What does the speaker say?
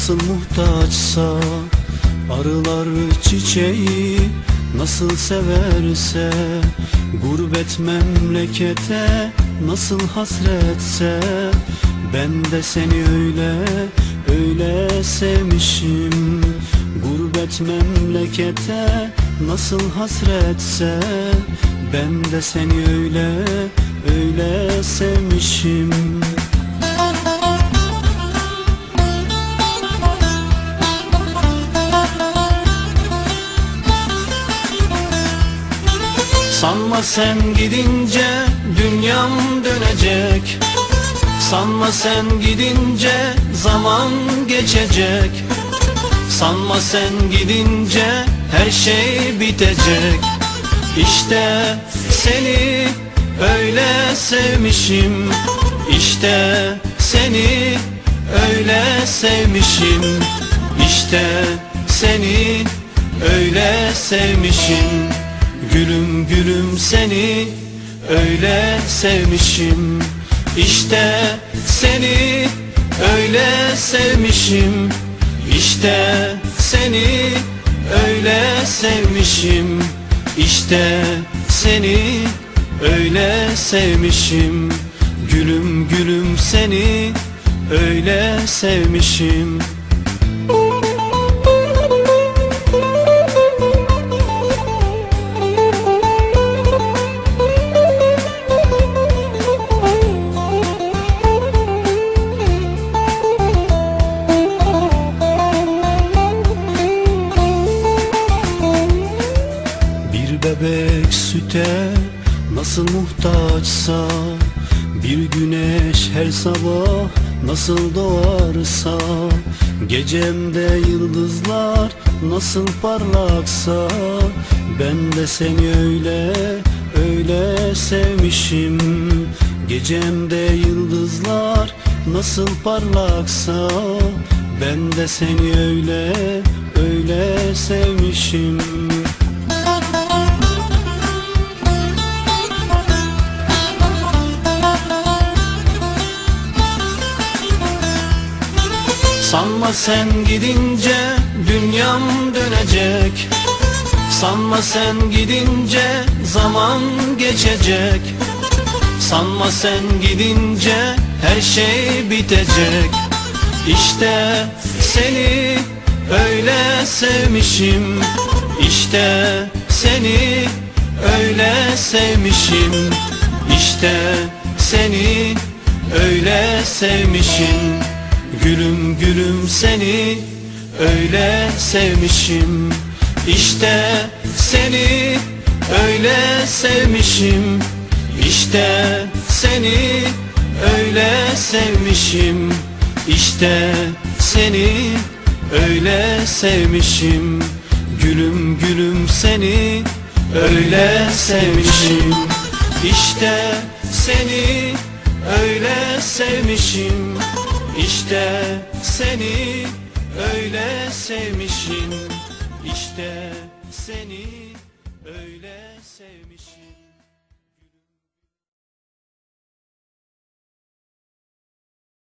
nasıl muhtaçsa, arılar çiçeği nasıl severse, gurbet memlekete nasıl hasretse, ben de seni öyle öyle sevmişim. Gurbet memlekete nasıl hasretse, ben de seni öyle öyle sevmişim. Sanma sen gidince dünyam dönecek, sanma sen gidince zaman geçecek, sanma sen gidince her şey bitecek. İşte seni öyle sevmişim, işte seni öyle sevmişim, işte seni öyle sevmişim. Gülüm gülüm seni öyle sevmişim, işte seni öyle sevmişim, işte seni öyle sevmişim, işte seni öyle sevmişim. Gülüm gülüm seni öyle sevmişim. Bebek süte nasıl muhtaçsa, bir güneş her sabah nasıl doğarsa, gecemde yıldızlar nasıl parlaksa, ben de seni öyle öyle sevmişim. Gecemde yıldızlar nasıl parlaksa, ben de seni öyle öyle sevmişim. Sanma sen gidince dünyam dönecek, sanma sen gidince zaman geçecek, sanma sen gidince her şey bitecek. İşte seni öyle sevmişim, işte seni öyle sevmişim, işte seni öyle sevmişim. Gülüm gülüm seni öyle sevmişim, işte seni öyle sevmişim, işte seni öyle sevmişim, işte seni öyle sevmişim. Gülüm gülüm seni öyle sevmişim, işte seni öyle sevmişim, İşte seni öyle sevmişim, işte seni öyle sevmişim.